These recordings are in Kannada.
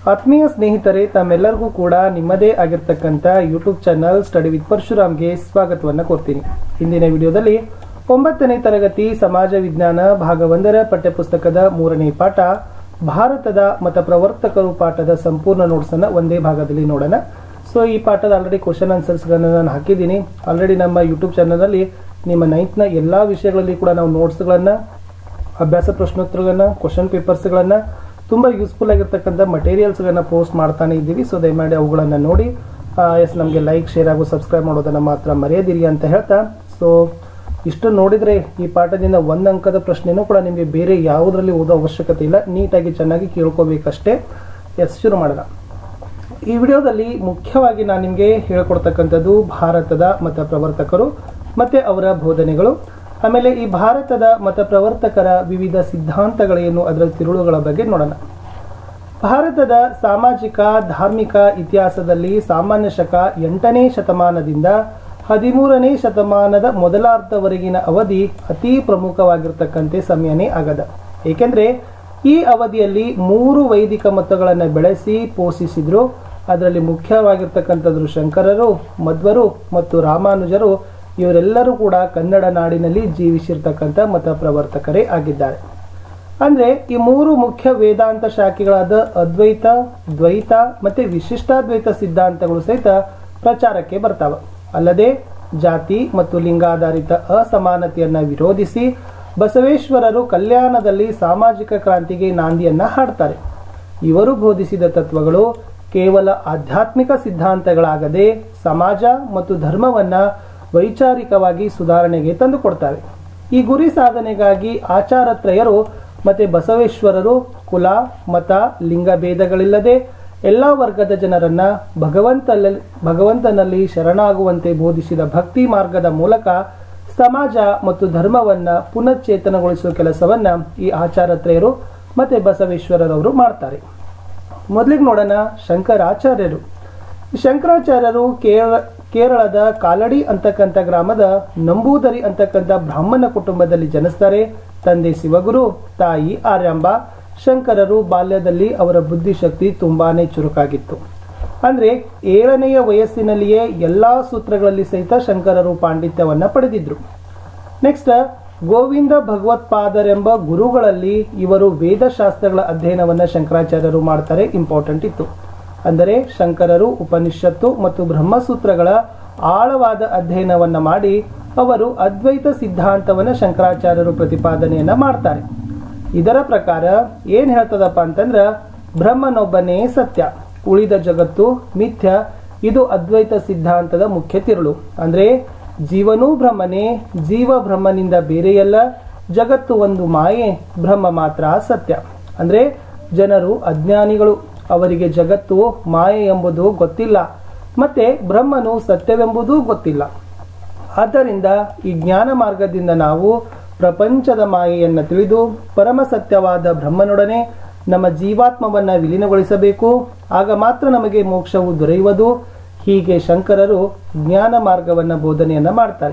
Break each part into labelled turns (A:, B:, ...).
A: ಆತ್ಮೀಯ ಸ್ನೇಹಿತರೆ, ತಮ್ಮೆಲ್ಲರಿಗೂ ಕೂಡ ನಿಮ್ಮದೇ ಆಗಿರ್ತಕ್ಕಂಥ ಯೂಟ್ಯೂಬ್ ಚಾನಲ್ ಸ್ಟಡಿ ವಿತ್ ಪರಶುರಾಮ್ಗೆ ಸ್ವಾಗತವನ್ನು ಕೋರ್ತೀನಿ. ಇಂದಿನ ವಿಡಿಯೋದಲ್ಲಿ 9ನೇ ತರಗತಿ ಸಮಾಜ ವಿಜ್ಞಾನ ಭಾಗ 1ರ ಪಠ್ಯಪುಸ್ತಕದ 3ನೇ ಪಾಠ ಭಾರತದ ಮತ ಪ್ರವರ್ತಕರು ಪಾಠದ ಸಂಪೂರ್ಣ ನೋಟ್ಸ್ ಅನ್ನು ಒಂದೇ ಭಾಗದಲ್ಲಿ ನೋಡೋಣ. ಸೊ ಈ ಪಾಠದ ಆಲ್ರೆಡಿ ಕ್ವಶನ್ ಆನ್ಸರ್ಸ್ಗಳನ್ನು ನಾನು ಹಾಕಿದ್ದೀನಿ. ಆಲ್ರೆಡಿ ನಮ್ಮ ಯೂಟ್ಯೂಬ್ ಚಾನಲಲ್ಲಿ ನಿಮ್ಮ 9th ಎಲ್ಲ ವಿಷಯಗಳಲ್ಲಿ ಕೂಡ ನಾವು ನೋಟ್ಸ್ಗಳನ್ನು, ಅಭ್ಯಾಸ ಪ್ರಶ್ನೋತ್ತರಗಳನ್ನು, ಕ್ವಶನ್ ಪೇಪರ್ಸ್ಗಳನ್ನು, ತುಂಬ ಯೂಸ್ಫುಲ್ ಆಗಿರ್ತಕ್ಕಂಥ ಮಟೀರಿಯಲ್ಸ್ಗಳನ್ನು ಪೋಸ್ಟ್ ಮಾಡ್ತಾನೆ ಇದ್ದೀವಿ. ಸೊ ದಯಮಾಡಿ ಅವುಗಳನ್ನು ನೋಡಿ ನಮಗೆ ಲೈಕ್, ಶೇರ್ ಹಾಗೂ ಸಬ್ಸ್ಕ್ರೈಬ್ ಮಾಡೋದನ್ನು ಮಾತ್ರ ಮರೆಯದಿರಿ ಅಂತ ಹೇಳ್ತಾ, ಸೊ ಇಷ್ಟು ನೋಡಿದರೆ ಈ ಪಾಠದಿಂದ 1 ಅಂಕದ ಪ್ರಶ್ನೆನೂ ಕೂಡ ನಿಮಗೆ ಬೇರೆ ಯಾವುದರಲ್ಲಿ ಓದೋ ಅವಶ್ಯಕತೆ ಇಲ್ಲ, ನೀಟಾಗಿ ಚೆನ್ನಾಗಿ ಕೇಳ್ಕೋಬೇಕಷ್ಟೇ. ಶುರು ಮಾಡೋಣ. ಈ ವಿಡಿಯೋದಲ್ಲಿ ಮುಖ್ಯವಾಗಿ ನಾನು ನಿಮಗೆ ಹೇಳ್ಕೊಡ್ತಕ್ಕಂಥದ್ದು ಭಾರತದ ಮತ ಪ್ರವರ್ತಕರು ಮತ್ತು ಅವರ ಬೋಧನೆಗಳು, ಆಮೇಲೆ ಈ ಭಾರತದ ಮತ ಪ್ರವರ್ತಕರ ವಿವಿಧ ಸಿದ್ಧಾಂತಗಳೇನು, ಅದರ ತಿರುಳುಗಳ ಬಗ್ಗೆ ನೋಡೋಣ. ಭಾರತದ ಸಾಮಾಜಿಕ ಧಾರ್ಮಿಕ ಇತಿಹಾಸದಲ್ಲಿ ಸಾಮಾನ್ಯ ಶಕ 8ನೇ ಶತಮಾನದಿಂದ 13ನೇ ಶತಮಾನದ ಮೊದಲಾರ್ಧವರೆಗಿನ ಅವಧಿ ಅತಿ ಪ್ರಮುಖವಾಗಿರ್ತಕ್ಕಂಥ ಸಮಯನೇ ಆಗದ. ಏಕೆಂದರೆ ಈ ಅವಧಿಯಲ್ಲಿ 3 ವೈದಿಕ ಮತಗಳನ್ನು ಬೆಳೆಸಿ ಪೋಷಿಸಿದ್ರು. ಅದರಲ್ಲಿ ಮುಖ್ಯವಾಗಿರ್ತಕ್ಕಂಥದ್ದು ಶಂಕರರು, ಮಧ್ವರು ಮತ್ತು ರಾಮಾನುಜರು. ಇವರೆಲ್ಲರೂ ಕೂಡ ಕನ್ನಡ ನಾಡಿನಲ್ಲಿ ಜೀವಿಸಿರ್ತಕ್ಕಂಥ ಮತ ಪ್ರವರ್ತಕರೇ ಆಗಿದ್ದಾರೆ. ಅಂದರೆ ಈ 3 ಮುಖ್ಯ ವೇದಾಂತ ಶಾಖೆಗಳಾದ ಅದ್ವೈತ, ದ್ವೈತ ಮತ್ತು ವಿಶಿಷ್ಟಾದ್ವೈತ ಸಿದ್ಧಾಂತಗಳು ಸಹಿತ ಪ್ರಚಾರಕ್ಕೆ ಬರ್ತಾವೆ. ಅಲ್ಲದೆ ಜಾತಿ ಮತ್ತು ಲಿಂಗಾಧಾರಿತ ಅಸಮಾನತೆಯನ್ನು ವಿರೋಧಿಸಿ ಬಸವೇಶ್ವರರು ಕಲ್ಯಾಣದಲ್ಲಿ ಸಾಮಾಜಿಕ ಕ್ರಾಂತಿಗೆ ನಾಂದಿಯನ್ನ ಹಾಡ್ತಾರೆ. ಇವರು ಬೋಧಿಸಿದ ತತ್ವಗಳು ಕೇವಲ ಆಧ್ಯಾತ್ಮಿಕ ಸಿದ್ಧಾಂತಗಳಾಗದೆ ಸಮಾಜ ಮತ್ತು ಧರ್ಮವನ್ನ ವೈಚಾರಿಕವಾಗಿ ಸುಧಾರಣೆಗೆ ತಂದುಕೊಡ್ತಾರೆ. ಈ ಗುರಿ ಸಾಧನೆಗಾಗಿ ಆಚಾರತ್ರಯರು ಮತ್ತೆ ಬಸವೇಶ್ವರರು ಕುಲ, ಮತ, ಲಿಂಗ ಭೇದಗಳಿಲ್ಲದೆ ಎಲ್ಲ ವರ್ಗದ ಜನರನ್ನ ಭಗವಂತನಲ್ಲಿ ಶರಣಾಗುವಂತೆ ಬೋಧಿಸಿದ ಭಕ್ತಿ ಮಾರ್ಗದ ಮೂಲಕ ಸಮಾಜ ಮತ್ತು ಧರ್ಮವನ್ನ ಪುನಶ್ಚೇತನಗೊಳಿಸುವ ಕೆಲಸವನ್ನ ಈ ಆಚಾರತ್ರಯರು ಮತ್ತೆ ಬಸವೇಶ್ವರರವರು ಮಾಡ್ತಾರೆ. ಮೊದಲಿಗೆ ನೋಡೋಣ ಶಂಕರಾಚಾರ್ಯರು. ಶಂಕರಾಚಾರ್ಯರು ಕೇರಳದ ಕಾಲಡಿ ಅಂತಕ್ಕಂಥ ಗ್ರಾಮದ ನಂಬೂದರಿ ಅಂತಕ್ಕಂಥ ಬ್ರಾಹ್ಮಣ ಕುಟುಂಬದಲ್ಲಿ ಜನಿಸ್ತಾರೆ. ತಂದೆ ಶಿವಗುರು, ತಾಯಿ ಆರ್ಯಾಂಬ. ಶಂಕರರು ಬಾಲ್ಯದಲ್ಲಿ ಅವರ ಬುದ್ಧಿಶಕ್ತಿ ತುಂಬಾನೇ ಚುರುಕಾಗಿತ್ತು. ಅಂದ್ರೆ 7ನೆಯ ವಯಸ್ಸಿನಲ್ಲಿಯೇ ಎಲ್ಲಾ ಸೂತ್ರಗಳಲ್ಲಿ ಸಹಿತ ಶಂಕರರು ಪಾಂಡಿತ್ಯವನ್ನ ಪಡೆದಿದ್ರು. ನೆಕ್ಸ್ಟ್ ಗೋವಿಂದ ಭಗವತ್ಪಾದರೆಂಬ ಗುರುಗಳಲ್ಲಿ ಇವರು ವೇದಶಾಸ್ತ್ರಗಳ ಅಧ್ಯಯನವನ್ನ ಶಂಕರಾಚಾರ್ಯರು ಮಾಡ್ತಾರೆ. ಇಂಪಾರ್ಟೆಂಟ್ ಇತ್ತು. ಅಂದರೆ ಶಂಕರರು ಉಪನಿಷತ್ತು ಮತ್ತು ಬ್ರಹ್ಮಸೂತ್ರಗಳ ಆಳವಾದ ಅಧ್ಯಯನವನ್ನ ಮಾಡಿ ಅವರು ಅದ್ವೈತ ಸಿದ್ಧಾಂತವನ್ನ ಶಂಕರಾಚಾರ್ಯರು ಪ್ರತಿಪಾದನೆಯನ್ನ ಮಾಡ್ತಾರೆ. ಇದರ ಪ್ರಕಾರ ಏನ್ ಹೇಳ್ತದಪ್ಪ ಅಂತಂದ್ರ ಬ್ರಹ್ಮನೊಬ್ಬನೇ ಸತ್ಯ, ಉಳಿದ ಜಗತ್ತು ಮಿಥ್ಯ. ಇದು ಅದ್ವೈತ ಸಿದ್ಧಾಂತದ ಮುಖ್ಯ ತಿರುಳು. ಅಂದ್ರೆ ಜೀವನೂ ಬ್ರಹ್ಮನೇ, ಜೀವ ಬ್ರಹ್ಮನಿಂದ ಬೇರೆಯಲ್ಲ, ಜಗತ್ತು ಒಂದು ಮಾಯೆ, ಬ್ರಹ್ಮ ಮಾತ್ರ ಸತ್ಯ. ಅಂದ್ರೆ ಜನರು ಅಜ್ಞಾನಿಗಳು, ಅವರಿಗೆ ಜಗತ್ತು ಮಾಯೆ ಎಂಬುದು ಗೊತ್ತಿಲ್ಲ, ಮತ್ತೆ ಬ್ರಹ್ಮನು ಸತ್ಯವೆಂಬುದೂ ಗೊತ್ತಿಲ್ಲ. ಆದ್ದರಿಂದ ಈ ಜ್ಞಾನ ಮಾರ್ಗದಿಂದ ನಾವು ಪ್ರಪಂಚದ ಮಾಯೆಯನ್ನು ತಿಳಿದು ಪರಮ ಸತ್ಯವಾದ ಬ್ರಹ್ಮನೊಡನೆ ನಮ್ಮ ಜೀವಾತ್ಮವನ್ನ ವಿಲೀನಗೊಳಿಸಬೇಕು. ಆಗ ಮಾತ್ರ ನಮಗೆ ಮೋಕ್ಷವು ದೊರೆಯುವುದು. ಹೀಗೆ ಶಂಕರರು ಜ್ಞಾನ ಮಾರ್ಗವನ್ನ ಬೋಧನೆಯನ್ನ ಮಾಡ್ತಾರೆ.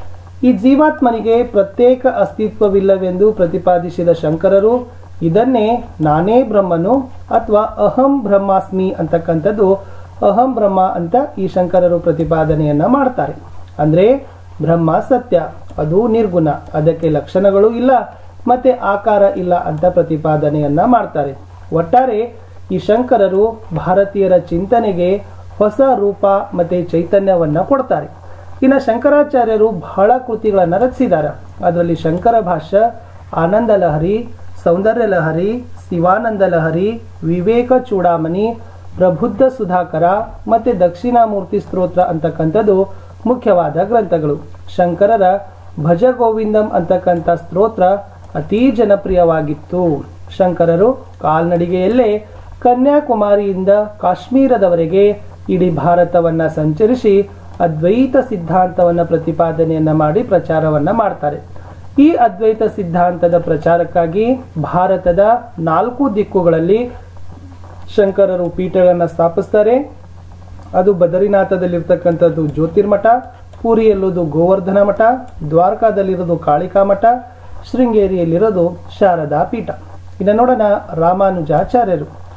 A: ಈ ಜೀವಾತ್ಮನಿಗೆ ಪ್ರತ್ಯೇಕ ಅಸ್ತಿತ್ವವಿಲ್ಲವೆಂದು ಪ್ರತಿಪಾದಿಸಿದ ಶಂಕರರು ಇದನ್ನೇ ನಾನೇ ಬ್ರಹ್ಮನು ಅಥವಾ ಅಹಂ ಬ್ರಹ್ಮಾಸ್ಮಿ ಅಂತಕ್ಕಂಥದ್ದು ಅಹಂ ಬ್ರಹ್ಮ ಅಂತ ಈ ಶಂಕರರು ಪ್ರತಿಪಾದನೆಯನ್ನ ಮಾಡ್ತಾರೆ. ಅಂದ್ರೆ ಬ್ರಹ್ಮ ಸತ್ಯ, ಅದು ನಿರ್ಗುಣ, ಅದಕ್ಕೆ ಲಕ್ಷಣಗಳು ಇಲ್ಲ ಮತ್ತೆ ಆಕಾರ ಇಲ್ಲ ಅಂತ ಪ್ರತಿಪಾದನೆಯನ್ನ ಮಾಡ್ತಾರೆ. ಒಟ್ಟಾರೆ ಈ ಶಂಕರರು ಭಾರತೀಯರ ಚಿಂತನೆಗೆ ಹೊಸ ರೂಪ ಮತ್ತೆ ಚೈತನ್ಯವನ್ನ ಕೊಡ್ತಾರೆ. ಇನ್ನು ಶಂಕರಾಚಾರ್ಯರು ಬಹಳ ಕೃತಿಗಳನ್ನು ರಚಿಸಿದ್ದಾರೆ. ಅದರಲ್ಲಿ ಶಂಕರ ಭಾಷ್ಯ, ಆನಂದ ಲಹರಿ, ಸೌಂದರ್ಯ ಲಹರಿ, ಶಿವಾನಂದ ಲಹರಿ, ವಿವೇಕ ಚೂಡಾಮಣಿ, ಪ್ರಬುದ್ಧ ಸುಧಾಕರ ಮತ್ತೆ ದಕ್ಷಿಣಾಮೂರ್ತಿ ಸ್ತೋತ್ರ ಅಂತಕ್ಕಂಥದ್ದು ಮುಖ್ಯವಾದ ಗ್ರಂಥಗಳು. ಶಂಕರರ ಭಜ ಗೋವಿಂದಂ ಅಂತಕ್ಕಂಥ ಸ್ತೋತ್ರ ಅತೀ ಜನಪ್ರಿಯವಾಗಿತ್ತು. ಶಂಕರರು ಕಾಲ್ನಡಿಗೆಯಲ್ಲೇ ಕನ್ಯಾಕುಮಾರಿಯಿಂದ ಕಾಶ್ಮೀರದವರೆಗೆ ಇಡೀ ಭಾರತವನ್ನ ಸಂಚರಿಸಿ ಅದ್ವೈತ ಸಿದ್ಧಾಂತವನ್ನ ಪ್ರತಿಪಾದನೆಯನ್ನ ಮಾಡಿ ಪ್ರಚಾರವನ್ನ ಮಾಡ್ತಾರೆ. ಈ ಅದ್ವೈತ ಸಿದ್ಧಾಂತದ ಪ್ರಚಾರಕ್ಕಾಗಿ ಭಾರತದ 4 ದಿಕ್ಕುಗಳಲ್ಲಿ ಶಂಕರರು ಪೀಠಗಳನ್ನು ಸ್ಥಾಪಿಸ್ತಾರೆ. ಅದು ಬದರಿನಾಥದಲ್ಲಿರ್ತಕ್ಕಂಥದ್ದು ಜ್ಯೋತಿರ್ಮಠ, ಪೂರಿಯಲ್ಲಿರೋದು ಗೋವರ್ಧನ ಮಠ, ದ್ವಾರಕಾದಲ್ಲಿರೋದು ಕಾಳಿಕಾ ಮಠ, ಶೃಂಗೇರಿಯಲ್ಲಿರೋದು ಶಾರದಾ ಪೀಠ. ಇನ್ನು ನೋಡೋಣ ರಾಮಾನುಜಾಚಾರ್ಯರು.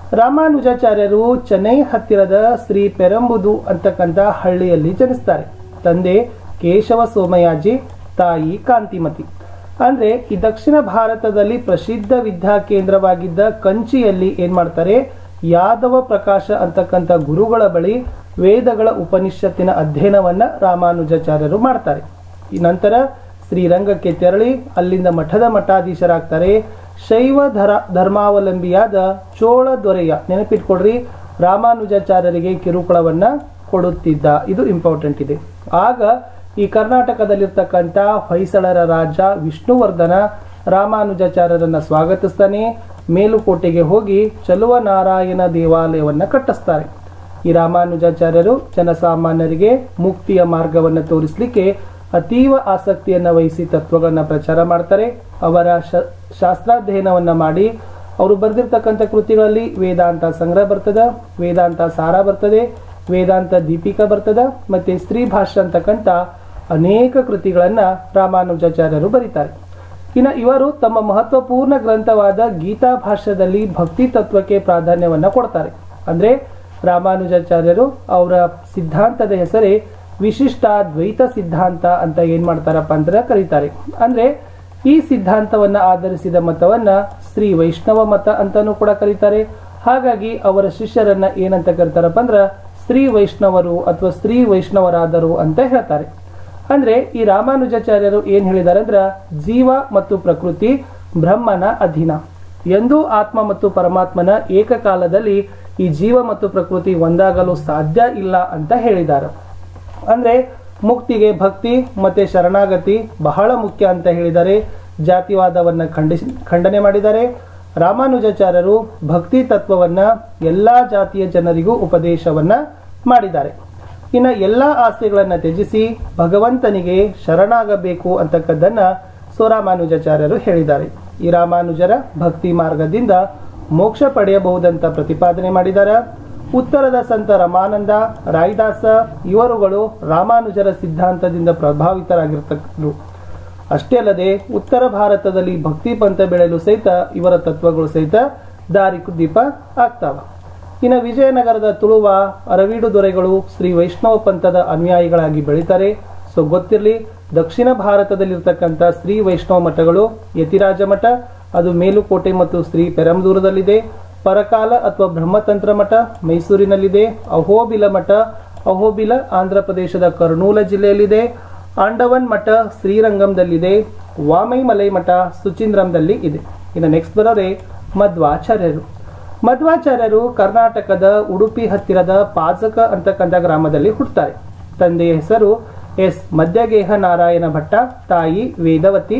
A: ರಾಮಾನುಜಾಚಾರ್ಯರು ಚೆನ್ನೈ ಹತ್ತಿರದ ಶ್ರೀ ಪೆರಂಬುದು ಅಂತಕ್ಕಂಥ ಹಳ್ಳಿಯಲ್ಲಿ ಜನಿಸ್ತಾರೆ. ತಂದೆ ಕೇಶವ ಸೋಮಯಾಜಿ, ತಾಯಿ ಕಾಂತಿಮತಿ. ಅಂದ್ರೆ ಈ ದಕ್ಷಿಣ ಭಾರತದಲ್ಲಿ ಪ್ರಸಿದ್ಧ ವಿದ್ಯಾ ಕೇಂದ್ರವಾಗಿದ್ದ ಕಂಚಿಯಲ್ಲಿ ಏನ್ ಮಾಡ್ತಾರೆ, ಯಾದವ ಪ್ರಕಾಶ ಅಂತಕ್ಕಂಥ ಗುರುಗಳ ಬಳಿ ವೇದಗಳ ಉಪನಿಷತ್ತಿನ ಅಧ್ಯಯನವನ್ನ ರಾಮಾನುಜಾಚಾರ್ಯರು ಮಾಡ್ತಾರೆ. ಈ ನಂತರ ಶ್ರೀರಂಗಕ್ಕೆ ತೆರಳಿ ಅಲ್ಲಿಂದ ಮಠದ ಮಠಾಧೀಶರಾಗ್ತಾರೆ. ಶೈವ ಧರ್ಮಾವಲಂಬಿಯಾದ ಚೋಳ ದೊರೆಯ, ನೆನಪಿಟ್ಕೊಡ್ರಿ, ರಾಮಾನುಜಾಚಾರ್ಯರಿಗೆ ಕಿರುಕುಳವನ್ನ ಕೊಡುತ್ತಿದ್ದ, ಇದು ಇಂಪಾರ್ಟೆಂಟ್ ಇದೆ. ಆಗ ಈ ಕರ್ನಾಟಕದಲ್ಲಿರ್ತಕ್ಕಂಥ ಹೊಯ್ಸಳರ ರಾಜ ವಿಷ್ಣುವರ್ಧನ ರಾಮಾನುಜಾಚಾರ್ಯರನ್ನ ಸ್ವಾಗತಿಸ್ತಾನೆ. ಮೇಲುಕೋಟೆಗೆ ಹೋಗಿ ಚಲುವ ನಾರಾಯಣ ದೇವಾಲಯವನ್ನ ಕಟ್ಟಿಸ್ತಾರೆ. ಈ ರಾಮಾನುಜಾಚಾರ್ಯರು ಜನಸಾಮಾನ್ಯರಿಗೆ ಮುಕ್ತಿಯ ಮಾರ್ಗವನ್ನು ತೋರಿಸಲಿಕ್ಕೆ ಅತೀವ ಆಸಕ್ತಿಯನ್ನು ವಹಿಸಿ ತತ್ವಗಳನ್ನ ಪ್ರಚಾರ ಮಾಡ್ತಾರೆ. ಅವರ ಶಾಸ್ತ್ರಾಧ್ಯಯನವನ್ನ ಮಾಡಿ ಅವರು ಬರೆದಿರ್ತಕ್ಕಂಥ ಕೃತಿಗಳಲ್ಲಿ ವೇದಾಂತ ಸಂಗ್ರಹ ಬರ್ತದ, ವೇದಾಂತ ಸಾರ ಬರ್ತದೆ, ವೇದಾಂತ ದೀಪಿಕಾ ಬರ್ತದ, ಮತ್ತೆ ಸ್ತ್ರೀ ಭಾಷ್ಯ ಅಂತಕ್ಕಂಥ ಅನೇಕ ಕೃತಿಗಳನ್ನ ರಾಮಾನುಜಾಚಾರ್ಯರು ಬರೀತಾರೆ. ಇನ್ನು ಇವರು ತಮ್ಮ ಮಹತ್ವಪೂರ್ಣ ಗ್ರಂಥವಾದ ಗೀತಾ ಭಾಷ್ಯದಲ್ಲಿ ಭಕ್ತಿ ತತ್ವಕ್ಕೆ ಪ್ರಾಧಾನ್ಯವನ್ನ ಕೊಡ್ತಾರೆ. ಅಂದ್ರೆ ರಾಮಾನುಜಾಚಾರ್ಯರು ಅವರ ಸಿದ್ಧಾಂತದ ಹೆಸರೇ ವಿಶಿಷ್ಟ ದ್ವೈತ ಸಿದ್ಧಾಂತ ಅಂತ ಏನ್ ಮಾಡ್ತಾರಪ್ಪ ಅಂತ ಕರೀತಾರೆ. ಅಂದ್ರೆ ಈ ಸಿದ್ಧಾಂತವನ್ನ ಆಧರಿಸಿದ ಮತವನ್ನ ಶ್ರೀ ವೈಷ್ಣವ ಮತ ಅಂತಾನೂ ಕೂಡ ಕರೀತಾರೆ. ಹಾಗಾಗಿ ಅವರ ಶಿಷ್ಯರನ್ನ ಏನಂತ ಕರೀತಾರಪ್ಪ ಅಂದ್ರ ಶ್ರೀ ವೈಷ್ಣವರು ಅಥವಾ ಶ್ರೀ ವೈಷ್ಣವರಾದರು ಅಂತ ಹೇಳ್ತಾರೆ. ಅಂದ್ರೆ ಈ ರಾಮಾನುಜಾಚಾರ್ಯರು ಏನ್ ಹೇಳಿದಾರೆ ಅಂದ್ರ ಜೀವ ಮತ್ತು ಪ್ರಕೃತಿ ಬ್ರಹ್ಮನ ಅಧೀನ, ಎಂದೂ ಆತ್ಮ ಮತ್ತು ಪರಮಾತ್ಮನ ಏಕಕಾಲದಲ್ಲಿ ಈ ಜೀವ ಮತ್ತು ಪ್ರಕೃತಿ ಒಂದಾಗಲು ಸಾಧ್ಯ ಇಲ್ಲ ಅಂತ ಹೇಳಿದ್ದಾರೆ. ಅಂದ್ರೆ ಮುಕ್ತಿಗೆ ಭಕ್ತಿ ಮತ್ತೆ ಶರಣಾಗತಿ ಬಹಳ ಮುಖ್ಯ ಅಂತ ಹೇಳಿದ್ದಾರೆ. ಜಾತಿವಾದವನ್ನ ಖಂಡನೆ ಮಾಡಿದ್ದಾರೆ. ರಾಮಾನುಜಾಚಾರ್ಯರು ಭಕ್ತಿ ತತ್ವವನ್ನ ಎಲ್ಲಾ ಜಾತಿಯ ಜನರಿಗೂ ಉಪದೇಶವನ್ನ ಮಾಡಿದ್ದಾರೆ. ಇನ್ನು ಎಲ್ಲಾ ಆಸೆಗಳನ್ನ ತ್ಯಜಿಸಿ ಭಗವಂತನಿಗೆ ಶರಣಾಗಬೇಕು ಅಂತಕ್ಕದ್ದನ್ನ ರಾಮಾನುಜಾಚಾರ್ಯರು ಹೇಳಿದ್ದಾರೆ. ಈ ರಾಮಾನುಜರ ಭಕ್ತಿ ಮಾರ್ಗದಿಂದ ಮೋಕ್ಷ ಪಡೆಯಬಹುದಂತ ಪ್ರತಿಪಾದನೆ ಮಾಡಿದ್ದಾರೆ. ಉತ್ತರದ ಸಂತ ರಮಾನಂದ, ರಾಯದಾಸ ಇವರುಗಳು ರಾಮಾನುಜರ ಸಿದ್ಧಾಂತದಿಂದ ಪ್ರಭಾವಿತರಾಗಿರ್ತಕ್ಕರು. ಅಷ್ಟೇ ಅಲ್ಲದೆ ಉತ್ತರ ಭಾರತದಲ್ಲಿ ಭಕ್ತಿ ಪಂಥ ಬೆಳೆಯಲು ಸಹಿತ ಇವರ ತತ್ವಗಳು ಸಹಿತ ದಾರಿ ದೀಪ ಆಗ್ತಾವ. ಇನ್ನು ವಿಜಯನಗರದ ತುಳುವ ಅರವೀಡು ದೊರೆಗಳು ಶ್ರೀ ವೈಷ್ಣವ ಪಂಥದ ಅನುಯಾಯಿಗಳಾಗಿ ಬೆಳೀತಾರೆ. ಗೊತ್ತಿರಲಿ, ದಕ್ಷಿಣ ಭಾರತದಲ್ಲಿರ್ತಕ್ಕಂಥ ಶ್ರೀ ವೈಷ್ಣವ ಮಠಗಳು ಯತಿರಾಜ ಮಠ, ಅದು ಮೇಲುಕೋಟೆ ಮತ್ತು ಶ್ರೀ ಪೆರಂಬದೂರದಲ್ಲಿದೆ. ಪರಕಾಲ ಅಥವಾ ಬ್ರಹ್ಮತಂತ್ರ ಮಠ ಮೈಸೂರಿನಲ್ಲಿದೆ. ಅಹೋಬಿಲ ಮಠ, ಅಹೋಬಿಲ ಆಂಧ್ರ ಪ್ರದೇಶದ ಕರ್ನೂಲ ಜಿಲ್ಲೆಯಲ್ಲಿದೆ. ಆಂಡವನ್ ಮಠ ಶ್ರೀರಂಗಂದಲ್ಲಿದೆ. ವಾಮೈಮಲೈ ಮಠ ಸುಚಿಂದ್ರಂದಲ್ಲಿ ಇದೆ. ಇನ್ನು ನೆಕ್ಸ್ಟ್ ಬರೋರೆ ಮಧ್ವಾಚಾರ್ಯರು. ಮಧ್ವಾಚಾರ್ಯರು ಕರ್ನಾಟಕದ ಉಡುಪಿ ಹತ್ತಿರದ ಪಾಜಕ ಅಂತಕ್ಕಂಥ ಗ್ರಾಮದಲ್ಲಿ ಹುಟ್ಟುತ್ತಾರೆ. ತಂದೆಯ ಹೆಸರು ಎಸ್ ಮಧ್ಯಗೇಹ ನಾರಾಯಣ ಭಟ್ಟ, ತಾಯಿ ವೇದವತಿ.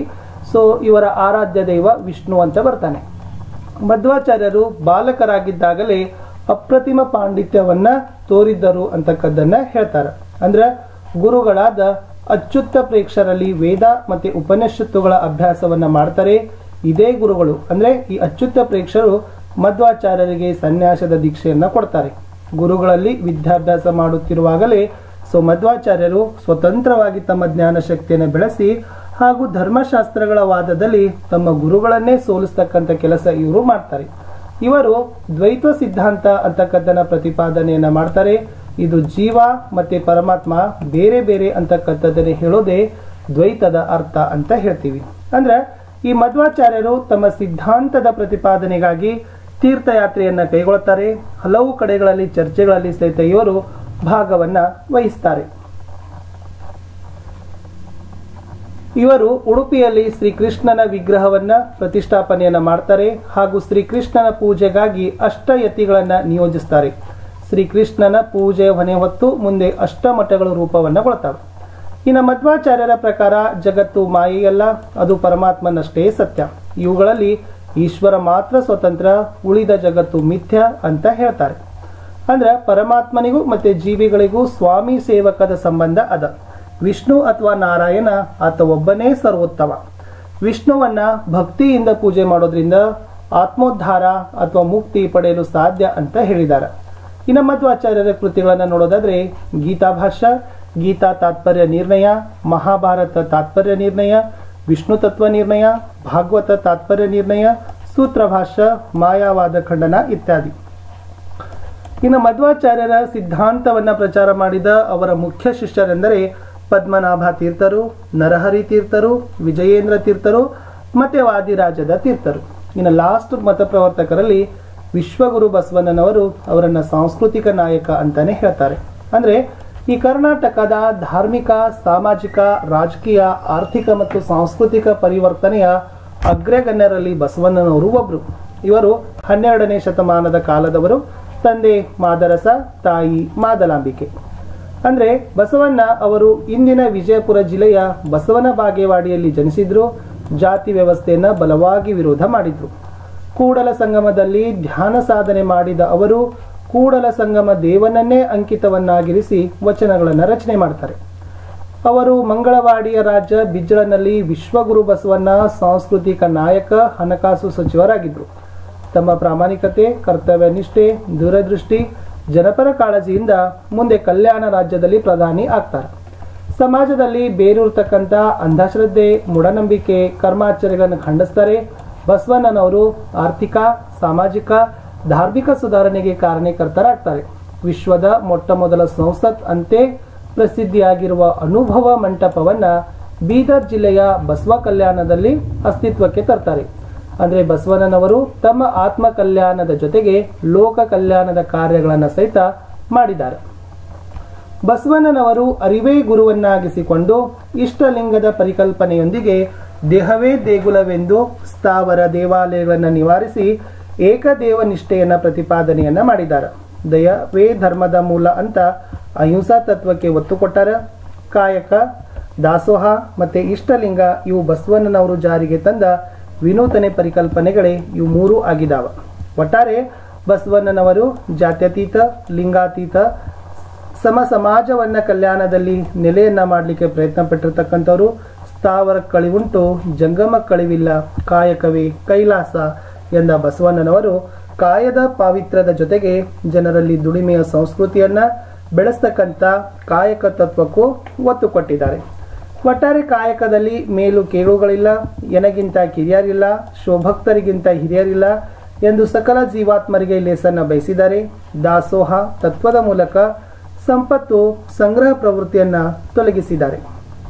A: ಇವರ ಆರಾಧ್ಯ ದೈವ ವಿಷ್ಣು ಅಂತ ಬರ್ತಾನೆ. ಮಧ್ವಾಚಾರ್ಯರು ಬಾಲಕರಾಗಿದ್ದಾಗಲೇ ಅಪ್ರತಿಮ ಪಾಂಡಿತ್ಯವನ್ನ ತೋರಿದ್ದರು ಅಂತಕ್ಕದ್ದನ್ನ ಹೇಳ್ತಾರೆ. ಅಂದ್ರೆ ಗುರುಗಳಾದ ಅಚ್ಯುತ ಪ್ರೇಕ್ಷರಲ್ಲಿ ವೇದ ಮತ್ತೆ ಉಪನಿಷತ್ತುಗಳ ಅಭ್ಯಾಸವನ್ನ ಮಾಡ್ತಾರೆ. ಇದೇ ಗುರುಗಳು ಅಂದ್ರೆ ಈ ಅಚ್ಯುತ ಪ್ರೇಕ್ಷರು ಮಧ್ವಾಚಾರ್ಯರಿಗೆ ಸನ್ಯಾಸದ ದೀಕ್ಷೆಯನ್ನ ಕೊಡ್ತಾರೆ. ಗುರುಗಳಲ್ಲಿ ವಿದ್ಯಾಭ್ಯಾಸ ಮಾಡುತ್ತಿರುವಾಗಲೇ ಮಧ್ವಾಚಾರ್ಯರು ಸ್ವತಂತ್ರವಾಗಿ ತಮ್ಮ ಜ್ಞಾನ ಶಕ್ತಿಯನ್ನು ಬೆಳೆಸಿ ಹಾಗೂ ಧರ್ಮಶಾಸ್ತ್ರಗಳ ವಾದದಲ್ಲಿ ತಮ್ಮ ಗುರುಗಳನ್ನೇ ಸೋಲಿಸ್ತಕ್ಕಂಥ ಕೆಲಸ ಇವರು ಮಾಡ್ತಾರೆ. ಇವರು ದ್ವೈತ ಸಿದ್ಧಾಂತ ಅಂತಕ್ಕದ್ದನ್ನ ಪ್ರತಿಪಾದನೆಯನ್ನ ಮಾಡ್ತಾರೆ. ಇದು ಜೀವ ಮತ್ತೆ ಪರಮಾತ್ಮ ಬೇರೆ ಬೇರೆ ಅಂತಕ್ಕಂಥದ್ದನ್ನೇ ಹೇಳೋದೇ ದ್ವೈತದ ಅರ್ಥ ಅಂತ ಹೇಳ್ತೀವಿ. ಅಂದ್ರೆ ಈ ಮಧ್ವಾಚಾರ್ಯರು ತಮ್ಮ ಸಿದ್ಧಾಂತದ ಪ್ರತಿಪಾದನೆಗಾಗಿ ತೀರ್ಥಯಾತ್ರೆಯನ್ನ ಕೈಗೊಳ್ಳುತ್ತಾರೆ. ಹಲವು ಕಡೆಗಳಲ್ಲಿ ಚರ್ಚೆಗಳಲ್ಲಿ ಸಹಿತ ಇವರು ಭಾಗವನ್ನ ವಹಿಸ್ತಾರೆ. ಇವರು ಉಡುಪಿಯಲ್ಲಿ ಶ್ರೀಕೃಷ್ಣನ ವಿಗ್ರಹವನ್ನ ಪ್ರತಿಷ್ಠಾಪನೆಯನ್ನ ಮಾಡ್ತಾರೆ ಹಾಗೂ ಶ್ರೀಕೃಷ್ಣನ ಪೂಜೆಗಾಗಿ ಅಷ್ಟಯತಿಗಳನ್ನ ನಿಯೋಜಿಸ್ತಾರೆ. ಶ್ರೀಕೃಷ್ಣನ ಪೂಜೆ ಹೊಣೆ ಹೊತ್ತು ಮುಂದೆ ಅಷ್ಟಮಠಗಳು ರೂಪವನ್ನ ಕೊಳ್ತಾವೆ. ಇನ್ನು ಮಧ್ವಾಚಾರ್ಯರ ಪ್ರಕಾರ ಜಗತ್ತು ಮಾಯೆಯಲ್ಲ, ಅದು ಪರಮಾತ್ಮನಷ್ಟೇ ಸತ್ಯ. ಇವುಗಳಲ್ಲಿ ಈಶ್ವರ ಮಾತ್ರ ಸ್ವತಂತ್ರ, ಉಳಿದ ಜಗತ್ತು ಮಿಥ್ಯ ಅಂತ ಹೇಳ್ತಾರೆ. ಅಂದ್ರೆ ಪರಮಾತ್ಮನಿಗೂ ಮತ್ತೆ ಜೀವಿಗಳಿಗೂ ಸ್ವಾಮಿ ಸೇವಕದ ಸಂಬಂಧ ಅದ. ವಿಷ್ಣು ಅಥವಾ ನಾರಾಯಣ ಆತ ಒಬ್ಬನೇ ಸರ್ವೋತ್ತಮ. ವಿಷ್ಣುವನ್ನ ಭಕ್ತಿಯಿಂದ ಪೂಜೆ ಮಾಡೋದ್ರಿಂದ ಆತ್ಮೋದ್ಧಾರ ಅಥವಾ ಮುಕ್ತಿ ಪಡೆಯಲು ಸಾಧ್ಯ ಅಂತ ಹೇಳಿದ್ದಾರೆ. ಇನ್ನು ಮಧ್ವಾಚಾರ್ಯರ ಕೃತಿಗಳನ್ನ ನೋಡೋದಾದ್ರೆ ಗೀತಾ ಭಾಷ್ಯ, ಗೀತಾ ತಾತ್ಪರ್ಯ ನಿರ್ಣಯ, ಮಹಾಭಾರತ ತಾತ್ಪರ್ಯ ನಿರ್ಣಯ, ವಿಷ್ಣು ತತ್ವ ನಿರ್ಣಯ, ಭಾಗವತ ತಾತ್ಪರ್ಯ ನಿರ್ಣಯ, ಸೂತ್ರ ಭಾಷ್ಯ, ಮಾಯಾವಾದ ಖಂಡನ ಇತ್ಯಾದಿ. ಇನ್ನು ಮಧ್ವಾಚಾರ್ಯರ ಸಿದ್ಧಾಂತವನ್ನ ಪ್ರಚಾರ ಮಾಡಿದ ಅವರ ಮುಖ್ಯ ಶಿಷ್ಯರೆಂದರೆ ಪದ್ಮನಾಭ ತೀರ್ಥರು, ನರಹರಿ ತೀರ್ಥರು, ವಿಜಯೇಂದ್ರ ತೀರ್ಥರು ಮತ್ತೆ ವಾದಿರಾಜದ ತೀರ್ಥರು. ಇನ್ನು ಲಾಸ್ಟ್ ಮತ ಪ್ರವರ್ತಕರಲ್ಲಿ ವಿಶ್ವಗುರು ಬಸವಣ್ಣನವರು ಅವರನ್ನ ಸಾಂಸ್ಕೃತಿಕ ನಾಯಕ ಅಂತಾನೆ ಹೇಳ್ತಾರೆ. ಅಂದ್ರೆ ಈ ಕರ್ನಾಟಕದ ಧಾರ್ಮಿಕ, ಸಾಮಾಜಿಕ, ರಾಜಕೀಯ, ಆರ್ಥಿಕ ಮತ್ತು ಸಾಂಸ್ಕೃತಿಕ ಪರಿವರ್ತನೆಯ ಅಗ್ರಗಣ್ಯರಲ್ಲಿ ಬಸವಣ್ಣನವರು ಒಬ್ರು. ಇವರು 12ನೇ ಶತಮಾನದ ಕಾಲದವರು. ತಂದೆ ಮಾದರಸ, ತಾಯಿ ಮಾದಲಾಂಬಿಕೆ. ಅಂದ್ರೆ ಬಸವಣ್ಣ ಅವರು ಇಂದಿನ ವಿಜಯಪುರ ಜಿಲ್ಲೆಯ ಬಸವನ ಬಾಗೇವಾಡಿಯಲ್ಲಿ ಜನಿಸಿದ್ರು. ಜಾತಿ ವ್ಯವಸ್ಥೆಯನ್ನ ಬಲವಾಗಿ ವಿರೋಧ ಮಾಡಿದ್ರು. ಕೂಡಲ ಸಂಗಮದಲ್ಲಿ ಧ್ಯಾನ ಸಾಧನೆ ಮಾಡಿದ ಅವರು ಕೂಡಲ ಸಂಗಮ ದೇವನನ್ನೇ ಅಂಕಿತವನ್ನಾಗಿರಿಸಿ ವಚನಗಳನ್ನು ರಚನೆ ಮಾಡ್ತಾರೆ. ಅವರು ಮಂಗಳವಾಡಿಯ ರಾಜ್ಯ ಬಿಜ್ಜಳನಲ್ಲಿ ವಿಶ್ವಗುರು ಬಸವಣ್ಣ ಸಾಂಸ್ಕೃತಿಕ ನಾಯಕ, ಹಣಕಾಸು ಸಚಿವರಾಗಿದ್ದರು. ತಮ್ಮ ಪ್ರಾಮಾಣಿಕತೆ, ಕರ್ತವ್ಯ ನಿಷ್ಠೆ, ದೂರದೃಷ್ಟಿ, ಜನಪರ ಕಾಳಜಿಯಿಂದ ಮುಂದೆ ಕಲ್ಯಾಣ ರಾಜ್ಯದಲ್ಲಿ ಪ್ರಧಾನಿ ಆಗ್ತಾರೆ. ಸಮಾಜದಲ್ಲಿ ಬೇರೂರ್ತಕ್ಕಂಥ ಅಂಧಶ್ರದ್ಧೆ, ಮೂಢನಂಬಿಕೆ, ಕರ್ಮಾಚರಣೆಗಳನ್ನು ಖಂಡಿಸ್ತಾರೆ. ಬಸವಣ್ಣನವರು ಆರ್ಥಿಕ, ಸಾಮಾಜಿಕ, ಧಾರ್ಮಿಕ ಸುಧಾರಣೆಗೆ ಕಾರಣಕರ್ತರಾಗ್ತಾರೆ. ವಿಶ್ವದ ಮೊಟ್ಟ ಮೊದಲ ಸಂಸತ್ ಅಂತೆ ಪ್ರಸಿದ್ಧಿಯಾಗಿರುವ ಅನುಭವ ಮಂಟಪವನ್ನ ಬೀದರ್ ಜಿಲ್ಲೆಯ ಬಸವ ಕಲ್ಯಾಣದಲ್ಲಿ ಅಸ್ತಿತ್ವಕ್ಕೆ ತರ್ತಾರೆ. ಅಂದ್ರೆ ಬಸವಣ್ಣನವರು ತಮ್ಮ ಆತ್ಮ ಕಲ್ಯಾಣದ ಜೊತೆಗೆ ಲೋಕ ಕಲ್ಯಾಣದ ಕಾರ್ಯಗಳನ್ನು ಸಹಿತ ಮಾಡಿದ್ದಾರೆ. ಬಸವಣ್ಣನವರು ಅರಿವೇ ಗುರುವನ್ನಾಗಿಸಿಕೊಂಡು ಇಷ್ಟಲಿಂಗದ ಪರಿಕಲ್ಪನೆಯೊಂದಿಗೆ ದೇಹವೇ ದೇಗುಲವೆಂದು ಸ್ಥಾವರ ದೇವಾಲಯಗಳನ್ನು ನಿವಾರಿಸಿ ಏಕದೇವ ನಿಷ್ಠೆಯನ್ನ ಪ್ರತಿಪಾದನೆಯನ್ನ ಮಾಡಿದ್ದಾರೆ. ದಯವೇ ಧರ್ಮದ ಮೂಲ ಅಂತ ಅಹಿಂಸಾ ತತ್ವಕ್ಕೆ ಒತ್ತು ಕೊಟ್ಟಾರ. ಕಾಯಕ, ದಾಸೋಹ ಮತ್ತೆ ಇಷ್ಟಲಿಂಗ ಇವು ಬಸವಣ್ಣನವರು ಜಾರಿಗೆ ತಂದ ವಿನೂತನೆ ಪರಿಕಲ್ಪನೆಗಳೇ ಇವು ಮೂರು ಆಗಿದಾವ. ಒಟ್ಟಾರೆ ಬಸವಣ್ಣನವರು ಜಾತ್ಯತೀತ, ಲಿಂಗಾತೀತ, ಸಮ ಸಮಾಜವನ್ನ ಕಲ್ಯಾಣದಲ್ಲಿ ನೆಲೆಯನ್ನ ಮಾಡಲಿಕ್ಕೆ ಪ್ರಯತ್ನ ಪಟ್ಟಿರ್ತಕ್ಕಂಥವ್ರು. ಸ್ಥಾವರ ಕಳಿವುಂಟು, ಜಂಗಮ ಕಳಿವಿಲ್ಲ, ಕಾಯಕವೇ ಕೈಲಾಸ ಎಂದ ಬಸವಣ್ಣನವರು ಕಾಯದ ಪಾವಿತ್ರ್ಯದ ಜೊತೆಗೆ ಜನರಲ್ಲಿ ದುಡಿಮೆಯ ಸಂಸ್ಕೃತಿಯನ್ನ ಬೆಳೆಸ್ತಕ್ಕಂಥ ಕಾಯಕ ತತ್ವಕ್ಕೂ ಒತ್ತು ಕೊಟ್ಟಿದ್ದಾರೆ. ಒಟ್ಟಾರೆ ಕಾಯಕದಲ್ಲಿ ಮೇಲು ಕೇಳುಗಳಿಲ್ಲ, ಎನಗಿಂತ ಕಿರಿಯರಿಲ್ಲ, ಶೋಭಕ್ತರಿಗಿಂತ ಹಿರಿಯರಿಲ್ಲ ಎಂದು ಸಕಲ ಜೀವಾತ್ಮರಿಗೆ ಲೇಸನ್ನ ಬಯಸಿದ್ದಾರೆ. ದಾಸೋಹ ತತ್ವದ ಮೂಲಕ ಸಂಪತ್ತು ಸಂಗ್ರಹ ಪ್ರವೃತ್ತಿಯನ್ನ ತೊಲಗಿಸಿದ್ದಾರೆ.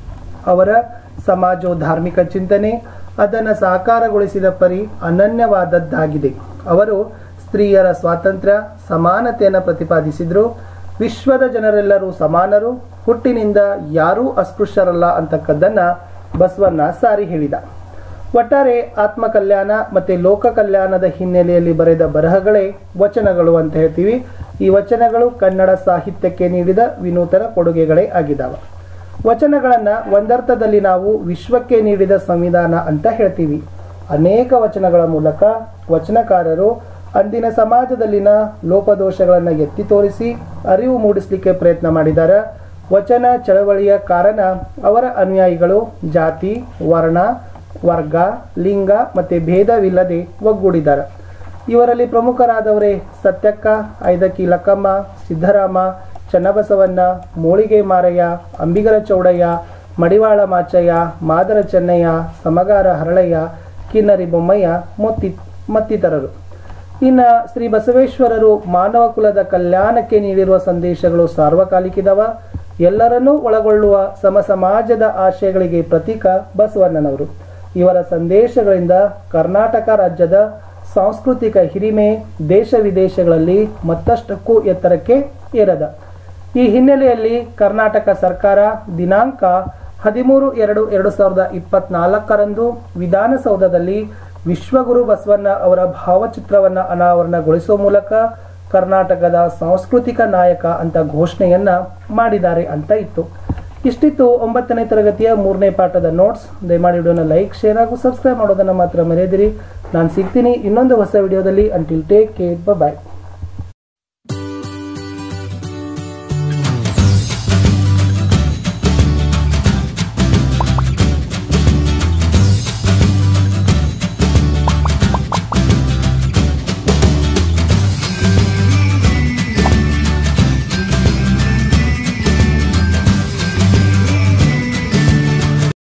A: ಅವರ ಸಮಾಜೋಧಾರ್ಮಿಕ ಚಿಂತನೆ ಅದನ್ನು ಸಾಕಾರಗೊಳಿಸಿದ ಪರಿ ಅನನ್ಯವಾದದ್ದಾಗಿದೆ. ಅವರು ಸ್ತ್ರೀಯರ ಸ್ವಾತಂತ್ರ್ಯ, ಸಮಾನತೆಯನ್ನು ಪ್ರತಿಪಾದಿಸಿದ್ರು. ವಿಶ್ವದ ಜನರೆಲ್ಲರೂ ಸಮಾನರು, ಹುಟ್ಟಿನಿಂದ ಯಾರೂ ಅಸ್ಪೃಶ್ಯರಲ್ಲ ಅಂತಕ್ಕದ್ದನ್ನ ಬಸವಣ್ಣ ಸಾರಿ ಹೇಳಿದ. ಒಟ್ಟಾರೆ ಆತ್ಮ ಕಲ್ಯಾಣ ಮತ್ತೆ ಲೋಕ ಕಲ್ಯಾಣದ ಹಿನ್ನೆಲೆಯಲ್ಲಿ ಬರೆದ ಬರಹಗಳೇ ವಚನಗಳು ಅಂತ ಹೇಳ್ತೀವಿ. ಈ ವಚನಗಳು ಕನ್ನಡ ಸಾಹಿತ್ಯಕ್ಕೆ ನೀಡಿದ ವಿನೂತನ ಕೊಡುಗೆಗಳೇ ಆಗಿದ್ದಾವೆ. ವಚನಗಳನ್ನ ಒಂದರ್ಥದಲ್ಲಿ ನಾವು ವಿಶ್ವಕ್ಕೆ ನೀಡಿದ ಸಂವಿಧಾನ ಅಂತ ಹೇಳ್ತೀವಿ. ಅನೇಕ ವಚನಗಳ ಮೂಲಕ ವಚನಕಾರರು ಅಂದಿನ ಸಮಾಜದಲ್ಲಿನ ಲೋಪದೋಷಗಳನ್ನು ಎತ್ತಿ ತೋರಿಸಿ ಅರಿವು ಮೂಡಿಸಲಿಕ್ಕೆ ಪ್ರಯತ್ನ ಮಾಡಿದ್ದಾರೆ. ವಚನ ಚಳವಳಿಯ ಕಾರಣ ಅವರ ಅನುಯಾಯಿಗಳು ಜಾತಿ, ವರ್ಣ, ವರ್ಗ, ಲಿಂಗ ಮತ್ತೆ ಭೇದವಿಲ್ಲದೆ ಒಗ್ಗೂಡಿದ್ದಾರೆ. ಇವರಲ್ಲಿ ಪ್ರಮುಖರಾದವರೇ ಸತ್ಯಕ್ಕ, ಐದಕ್ಕಿ ಲಕ್ಕಮ್ಮ, ಸಿದ್ದರಾಮ, ಚನ್ನಬಸವಣ್ಣ, ಮೋಳಿಗೆ ಮಾರಯ್ಯ, ಅಂಬಿಗರ ಚೌಡಯ್ಯ, ಮಡಿವಾಳ ಮಾಚಯ್ಯ, ಮಾದರ ಚೆನ್ನಯ್ಯ, ಸಮಗಾರ ಹರಳಯ್ಯ, ಕಿನ್ನರಿ ಬೊಮ್ಮಯ್ಯ ಮತ್ತಿತರರು. ಇನ್ನು ಶ್ರೀ ಬಸವೇಶ್ವರರು ಮಾನವ ಕುಲದ ಕಲ್ಯಾಣಕ್ಕೆ ನೀಡಿರುವ ಸಂದೇಶಗಳು ಸಾರ್ವಕಾಲಿಕಿದವ. ಎಲ್ಲರನ್ನೂ ಒಳಗೊಳ್ಳುವ ಸಮ ಸಮಾಜದ ಆಶಯಗಳಿಗೆ ಪ್ರತೀಕ ಬಸವಣ್ಣನವರು. ಇವರ ಸಂದೇಶಗಳಿಂದ ಕರ್ನಾಟಕ ರಾಜ್ಯದ ಸಾಂಸ್ಕೃತಿಕ ಹಿರಿಮೆ ದೇಶ ವಿದೇಶಗಳಲ್ಲಿ ಮತ್ತಷ್ಟಕ್ಕೂ ಎತ್ತರಕ್ಕೆ ಏರದ. ಈ ಹಿನ್ನೆಲೆಯಲ್ಲಿ ಕರ್ನಾಟಕ ಸರ್ಕಾರ ದಿನಾಂಕ 13/2/2024 ವಿಧಾನಸೌಧದಲ್ಲಿ ವಿಶ್ವಗುರು ಬಸವಣ್ಣ ಅವರ ಭಾವಚಿತ್ರವನ್ನು ಅನಾವರಣಗೊಳಿಸುವ ಮೂಲಕ ಕರ್ನಾಟಕದ ಸಾಂಸ್ಕೃತಿಕ ನಾಯಕ ಅಂತ ಘೋಷಣೆಯನ್ನ ಮಾಡಿದ್ದಾರೆ ಅಂತ ಇತ್ತು. ಇಷ್ಟಿತ್ತು 9ನೇ ತರಗತಿಯ 3ನೇ ಪಾಠದ ನೋಟ್ಸ್. ದಯಮಾಡಿ ವಿಡಿಯೋನ ಲೈಕ್, ಶೇರ್ ಹಾಗೂ ಸಬ್ಸ್ಕ್ರೈಬ್ ಮಾಡೋದನ್ನ ಮಾತ್ರ ಮರೆಯದಿರಿ. ನಾನು ಸಿಗ್ತೀನಿ ಇನ್ನೊಂದು ಹೊಸ ವಿಡಿಯೋದಲ್ಲಿ. ಅಂಟಿಲ್ ಟೇಕ್ ಕೇರ್, ಬಾಯ್.